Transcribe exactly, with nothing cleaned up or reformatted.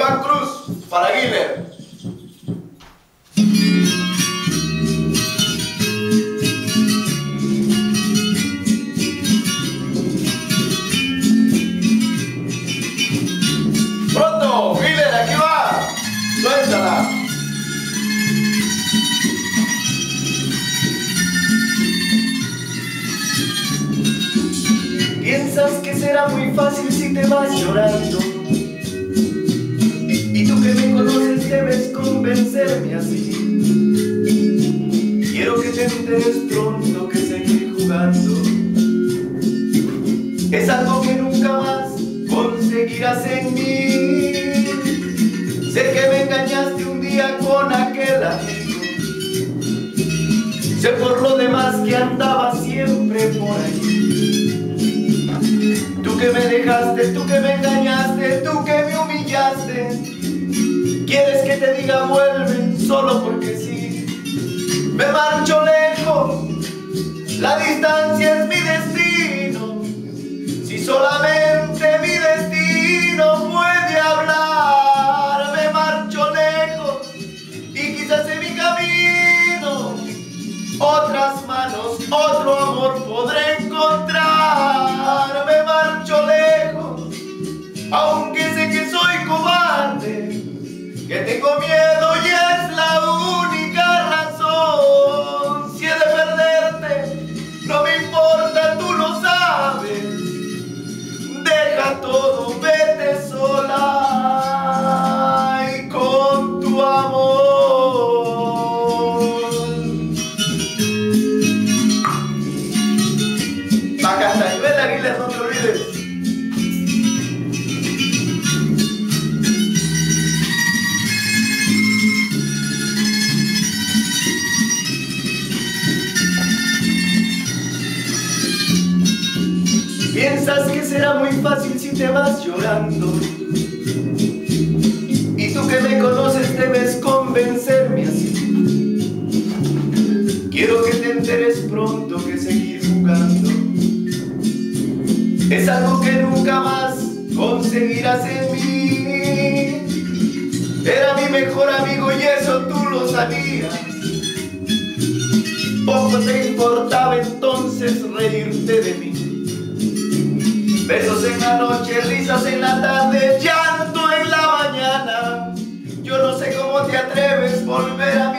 Iván Cruz, para Guiller. Pronto, Guiller, aquí va. Suéltala. Piensas que será muy fácil si te vas llorando, y tú que me conoces debes convencerme así. Quiero que te enteres pronto que seguir jugando es algo que nunca más conseguirás en mí. Sé que me engañaste un día con aquel amigo, sé por lo demás que andaba siempre por ahí. Tú que me dejaste, tú que me engañaste, tú que me humillaste, quieres que te diga vuelve solo porque sí. Me marcho lejos, la distancia es mi destino. Si solamente mi destino puede hablar, me marcho lejos y quizás en mi camino otras manos, otro amor podré encontrar. Me marcho lejos, aunque sé que soy cobarde, que tengo miedo y es la única razón. Si he de perderte, no me importa, tú lo sabes. Deja todo, vete sola y con tu amor. Acá está, y ven la Guiller, no te olvides. Piensas que será muy fácil si te vas llorando, y tú que me conoces debes convencerme así. Quiero que te enteres pronto que seguir jugando es algo que nunca más conseguirás en mí. Era mi mejor amigo y eso tú lo sabías. Poco te importaba entonces reírte de mí. Besos en la noche, risas en la tarde, llanto en la mañana. Yo no sé cómo te atreves a volver a mí.